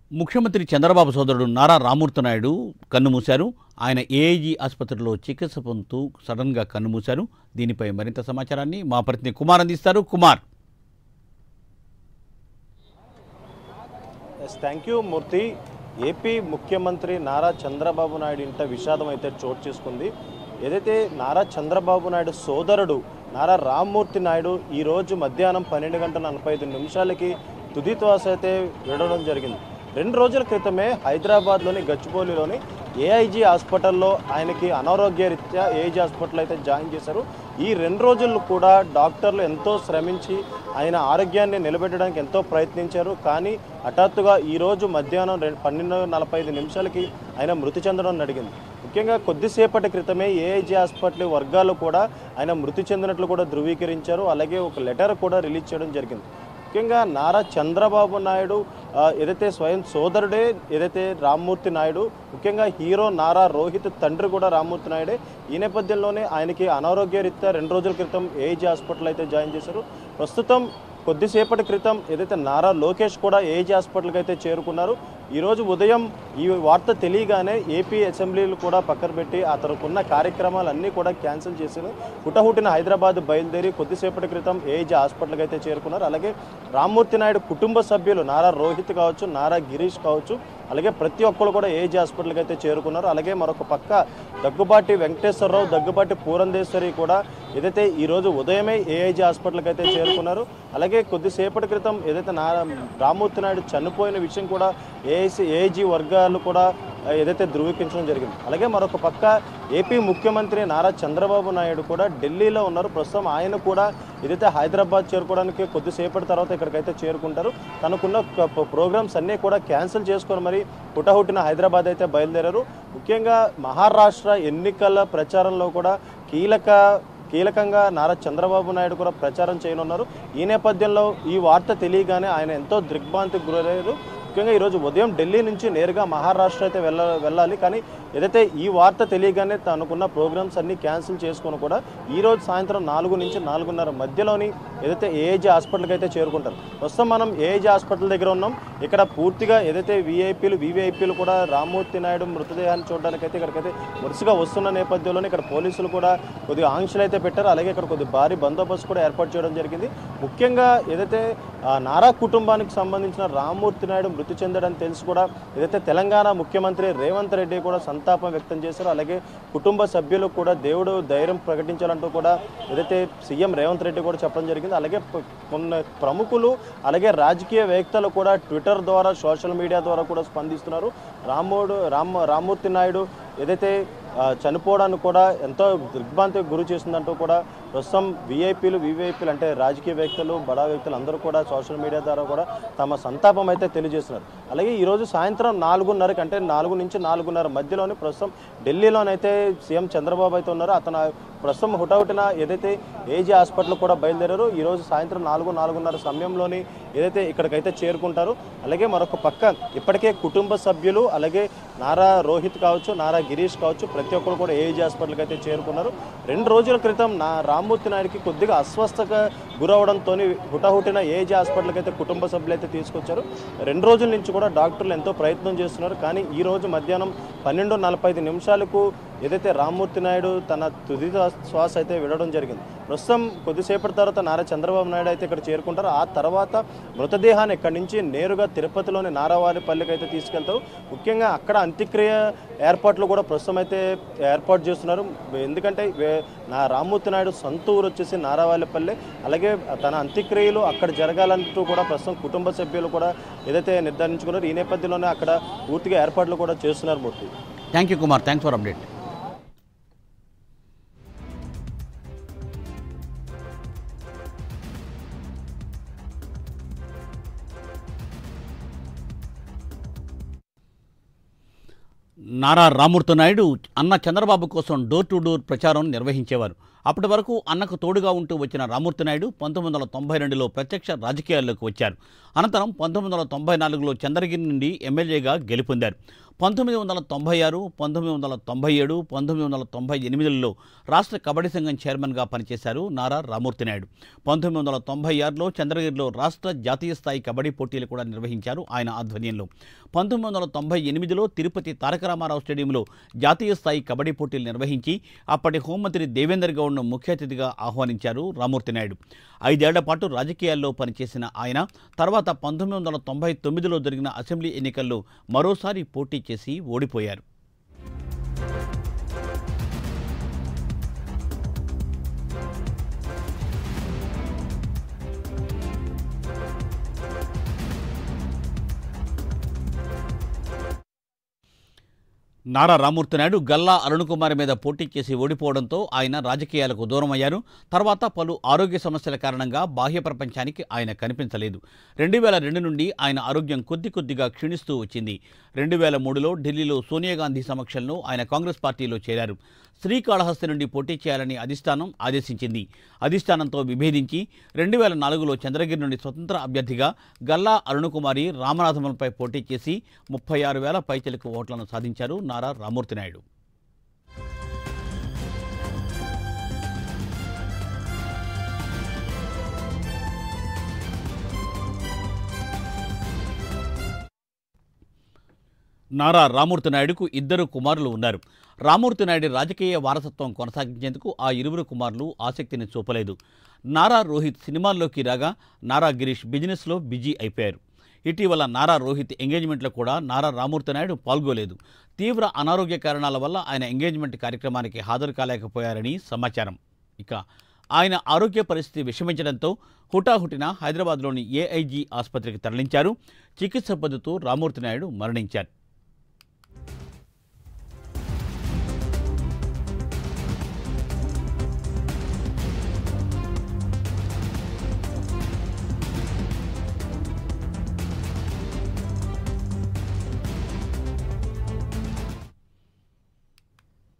ముఖ్యమంత్రి చంద్రబాబు సోదరుడు నారా రామ్మూర్తి నాయుడు కన్నుమూశారు. ఆయన ఏఐజీ ఆసుపత్రిలో చికిత్స పొందుతూ సడన్గా కన్నుమూశారు. దీనిపై మరింత సమాచారాన్ని మా ప్రతినిధి కుమార్ అందిస్తారు. Kumar. Thank you Murthy. AP ముఖ్యమంత్రి నారా చంద్రబాబు నాయుడు ఇంట విషాదం అయితే చోటు చేసుకుంది. ఏదైతే నారా చంద్రబాబు నాయుడు సోదరుడు నారా రామ్మూర్తి నాయుడు ఈరోజు మధ్యాహ్నం 12:45 తుది శ్వాస అయితే విడవడం జరిగింది. 2 రోజుల క్రితమే హైదరాబాద్లోని గచ్చిబౌలిలోని ఏఐజీ హాస్పిటల్లో ఆయనకి అనారోగ్య రీత్యా ఏఐజీ హాస్పిటల్ అయితే జాయిన్ చేశారు. ఈ 2 రోజులు కూడా డాక్టర్లు ఎంతో శ్రమించి ఆయన ఆరోగ్యాన్ని నిలబెట్టడానికి ఎంతో ప్రయత్నించారు. కానీ హఠాత్తుగా ఈరోజు మధ్యాహ్నం 12:45 ఆయన మృతి చెందడం జరిగింది. ముఖ్యంగా కొద్దిసేపటి క్రితమే ఏఐజీ హాస్పిటల్ వర్గాలు కూడా ఆయన మృతి చెందినట్లు కూడా ధృవీకరించారు. అలాగే ఒక లెటర్ కూడా రిలీజ్ చేయడం జరిగింది. ముఖ్యంగా నారా చంద్రబాబు నాయుడు ఏదైతే స్వయం సోదరుడే ఏదైతే రామ్మూర్తి నాయుడు, ముఖ్యంగా హీరో నారా రోహిత్ తండ్రి కూడా రామ్మూర్తి నాయుడే. ఈ నేపథ్యంలోనే ఆయనకి అనారోగ్య రీత్యా 2 రోజుల క్రితం ఏఐజీ హాస్పిటల్ అయితే జాయిన్ చేశారు. ప్రస్తుతం కొద్దిసేపటి క్రితం ఏదైతే నారా లోకేష్ కూడా ఏఐజీ హాస్పిటల్కి అయితే చేరుకున్నారు. ఈరోజు ఉదయం ఈ వార్త తెలియగానే ఏపీ అసెంబ్లీలు కూడా పక్కన పెట్టి అతనుకున్న కార్యక్రమాలన్నీ కూడా క్యాన్సిల్ చేసి హుటహుటిన హైదరాబాద్ బయలుదేరి కొద్దిసేపటి క్రితం ఏఐజీ హాస్పిటల్కి అయితే చేరుకున్నారు. అలాగే రామ్మూర్తి నాయుడు కుటుంబ సభ్యులు నారా రోహిత్ కావచ్చు, నారా గిరీష్ కావచ్చు, అలాగే ప్రతి ఒక్కరు కూడా ఏఐజీ హాస్పిటల్కి అయితే చేరుకున్నారు. అలాగే మరొక పక్క దగ్గుబాటి వెంకటేశ్వరరావు, దగ్గుబాటి పూరంధేశ్వరి కూడా ఏదైతే ఈరోజు ఉదయమే ఏఐజీ హాస్పిటల్కి అయితే చేరుకున్నారు. అలాగే కొద్దిసేపటి క్రితం ఏదైతే రామ్మూర్తి నాయుడు చనిపోయిన విషయం కూడా ఏఐజీ వర్గాలు కూడా ఏదైతే ధృవీకరించడం జరిగింది. అలాగే మరొక పక్క ఏపీ ముఖ్యమంత్రి నారా చంద్రబాబు నాయుడు కూడా ఢిల్లీలో ఉన్నారు. ప్రస్తుతం ఆయన కూడా ఏదైతే హైదరాబాద్ చేరుకోవడానికి కొద్దిసేపటి తర్వాత ఇక్కడికైతే చేరుకుంటారు. తనకున్న ప్రోగ్రామ్స్ అన్నీ కూడా క్యాన్సిల్ చేసుకొని మరి హుటహుటిన హైదరాబాద్ అయితే బయలుదేరారు. ముఖ్యంగా మహారాష్ట్ర ఎన్నికల ప్రచారంలో కూడా కీలకంగా నారా చంద్రబాబు నాయుడు కూడా ప్రచారం చేయనున్నారు. ఈ నేపథ్యంలో ఈ వార్త తెలియగానే ఆయన ఎంతో దిగ్భ్రాంతికి గురయ్యారు. ముఖ్యంగా ఈరోజు ఉదయం ఢిల్లీ నుంచి నేరుగా మహారాష్ట్ర అయితే వెళ్ళాలి. కానీ ఏదైతే ఈ వార్త తెలియగానే తనకున్న ప్రోగ్రామ్స్ అన్నీ క్యాన్సిల్ చేసుకొని కూడా ఈరోజు సాయంత్రం 4 నుంచి 4:30 మధ్యలోని ఏదైతే ఏఐజీ హాస్పిటల్కి అయితే చేరుకుంటారు. ప్రస్తుతం మనం ఏఐజీ హాస్పిటల్ దగ్గర ఉన్నాం. ఇక్కడ పూర్తిగా ఏదైతే వీవీఐపీలు కూడా రామ్మూర్తి నాయుడు మృతదేహాన్ని చూడడానికి అయితే ఇక్కడికైతే వరుసగా వస్తున్న నేపథ్యంలోనే ఇక్కడ పోలీసులు కూడా కొద్దిగా ఆంక్షలు అయితే పెట్టారు. అలాగే ఇక్కడ కొద్ది భారీ బందోబస్తు కూడా ఏర్పాటు చేయడం జరిగింది. ముఖ్యంగా ఏదైతే నారా కుటుంబానికి సంబంధించిన రామ్మూర్తి నాయుడు మృతి చెందడని తెలిసి కూడా ఏదైతే తెలంగాణ ముఖ్యమంత్రి రేవంత్ రెడ్డి కూడా సంతాపం వ్యక్తం చేశారు. అలాగే కుటుంబ సభ్యులు కూడా దేవుడు ధైర్యం ప్రకటించాలంటూ కూడా ఏదైతే సీఎం రేవంత్ రెడ్డి కూడా చెప్పడం జరిగింది. అలాగే కొన్ని ప్రముఖులు అలాగే రాజకీయవేత్తలు కూడా ట్విట్టర్ ద్వారా సోషల్ మీడియా ద్వారా కూడా స్పందిస్తున్నారు. రామ్మూర్తి నాయుడు ఏదైతే చనిపోవడానికి కూడా ఎంతో దిగ్భ్రాంతికి గురి చేస్తుందంటూ కూడా ప్రస్తుతం వీవీఐపీలు అంటే రాజకీయవేత్తలు, బడా వ్యక్తులు అందరూ కూడా సోషల్ మీడియా ద్వారా కూడా తమ సంతాపం అయితే తెలియజేస్తున్నారు. అలాగే ఈరోజు సాయంత్రం 4:30 అంటే 4 నుంచి 4:30 మధ్యలోనే ప్రస్తుతం ఢిల్లీలోనైతే సీఎం చంద్రబాబు అయితే ఉన్నారు. అతను ప్రస్తుతం హుటాహుటిన ఏదైతే ఏఐజీ హాస్పిటల్ కూడా బయలుదేరారు. ఈరోజు సాయంత్రం 4:30 సమయంలోని ఏదైతే ఇక్కడికైతే చేరుకుంటారు. అలాగే మరొక పక్క ఇప్పటికే కుటుంబ సభ్యులు అలాగే నారా రోహిత్ కావచ్చు, నారా గిరీష్ కావచ్చు, ప్రతి ఒక్కరు కూడా ఏఐజీ హాస్పిటల్కి అయితే చేరుకున్నారు. 2 రోజుల క్రితం రామ్మూర్తి నాయుడికి కొద్దిగా అస్వస్థతగా గురవడంతో హుటాహుటిన ఏఐజీ హాస్పిటల్కి అయితే కుటుంబ సభ్యులు అయితే తీసుకొచ్చారు. 2 రోజుల నుంచి కూడా డాక్టర్లు ఎంతో ప్రయత్నం చేస్తున్నారు. కానీ ఈరోజు మధ్యాహ్నం 12:45 ఏదైతే రామ్మూర్తి నాయుడు తన తుది శ్వాస అయితే విడవడం జరిగింది. ప్రస్తుతం కొద్దిసేపటి తర్వాత నారా చంద్రబాబు నాయుడు అయితే ఇక్కడ చేరుకుంటారు. ఆ తర్వాత మృతదేహాన్ని ఇక్కడి నుంచి నేరుగా తిరుపతిలోని నారావారిపల్లికి అయితే తీసుకెళ్తారు. ముఖ్యంగా అక్కడ అంత్యక్రియ ఏర్పాట్లు కూడా ప్రస్తుతం అయితే ఏర్పాటు చేస్తున్నారు. ఎందుకంటే రామ్మూర్తి నాయుడు సొంత ఊరు వచ్చేసి నారావారిపల్లి. అలాగే తన అంత్యక్రియలు అక్కడ జరగాలంటూ కూడా ప్రస్తుతం కుటుంబ సభ్యులు కూడా ఏదైతే నిర్ధారించుకున్నారో ఈ నేపథ్యంలోనే అక్కడ పూర్తిగా ఏర్పాట్లు కూడా చేస్తున్నారు. Murthy. Thank you Kumar. Thanks for update. Nara Rammurthy Naidu అన్న చంద్రబాబు కోసం డోర్ టు డోర్ ప్రచారం నిర్వహించేవారు. అప్పటి వరకు అన్నకు తోడుగా ఉంటూ వచ్చిన రామూర్తి నాయుడు 1992లో ప్రత్యక్ష రాజకీయాల్లోకి వచ్చారు. అనంతరం 1994లో చంద్రగిరి నుండి ఎమ్మెల్యేగా గెలుపొందారు. 1996, 1997, 1998లలో రాష్ట్ర కబడ్డీ సంఘం చైర్మన్గా పనిచేశారు నారా రామూర్తి నాయుడు. 1996లో చంద్రగిరిలో రాష్ట్ర జాతీయ స్థాయి కబడ్డీ పోటీలు కూడా నిర్వహించారు ఆయన ఆధ్వర్యంలో. 1998లో తిరుపతి తారక రామారావు స్టేడియంలో జాతీయ స్థాయి కబడ్డీ పోటీలు నిర్వహించి అప్పటి హోంమంత్రి దేవేందర్ గౌడ్ను ముఖ్య అతిథిగా ఆహ్వానించారు రామూర్తి నాయుడు. 5 ఏళ్ల పాటు రాజకీయాల్లో పనిచేసిన ఆయన తర్వాత 1999లో జరిగిన అసెంబ్లీ ఎన్నికల్లో మరోసారి పోటీ చేసి ఓడిపోయారు. నారా రామూర్తి నాయుడు గల్లా అరుణకుమార్ మీద పోటీ చేసి ఓడిపోవడంతో ఆయన రాజకీయాలకు దూరమయ్యారు. తర్వాత పలు ఆరోగ్య సమస్యల కారణంగా బాహ్య ప్రపంచానికి ఆయన కనిపించలేదు. 2002 నుండి ఆయన ఆరోగ్యం కొద్దిగా క్షీణిస్తూ వచ్చింది. 2003లో ఢిల్లీలో సోనియా గాంధీ సమక్షంలో ఆయన కాంగ్రెస్ పార్టీలో చేరారు. శ్రీకాళహస్తి నుండి పోటీ చేయాలని అధిష్టానం ఆదేశించింది. అధిష్టానంతో విభేదించి 2004లో చంద్రగిరి నుండి స్వతంత్ర అభ్యర్థిగా గల్లా అరుణకుమారి రామనాథములపై పోటీ చేసి 36,000 పైచిలకు ఓట్లను సాధించారు నారా రామూర్తి నాయుడు. నారా రామూర్తి నాయుడుకు 2 కుమారులు ఉన్నారు. రామూర్తి నాయుడు రాజకీయ వారసత్వం కొనసాగించేందుకు ఆ 2 కుమారులు ఆసక్తిని చూపలేదు. నారా రోహిత్ సినిమాల్లోకి రాగా నారా గిరీష్ బిజినెస్లో బిజీ అయిపోయారు. ఇటీవల నారా రోహిత్ ఎంగేజ్మెంట్లో కూడా నారా రామూర్తి నాయుడు పాల్గొలేదు. తీవ్ర అనారోగ్య కారణాల వల్ల ఆయన ఎంగేజ్మెంట్ కార్యక్రమానికి హాజరు కాలేకపోయారని సమాచారం. ఇక ఆయన ఆరోగ్య పరిస్థితి విషమించడంతో హుటాహుటిన హైదరాబాద్లోని ఏఐజీ ఆసుపత్రికి తరలించారు. చికిత్స పొందుతూ రామూర్తి నాయుడు మరణించారు.